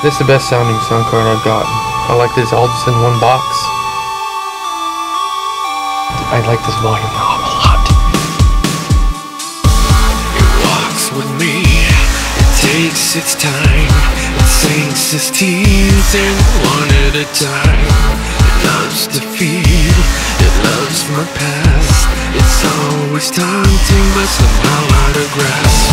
This is the best sounding sound card I've gotten. I like this all just in one box. I like this volume knob a lot. It walks with me, it takes its time, it sinks its teeth in one at a time. It loves to feed, it loves my past. It's always taunting but somehow out of grasp.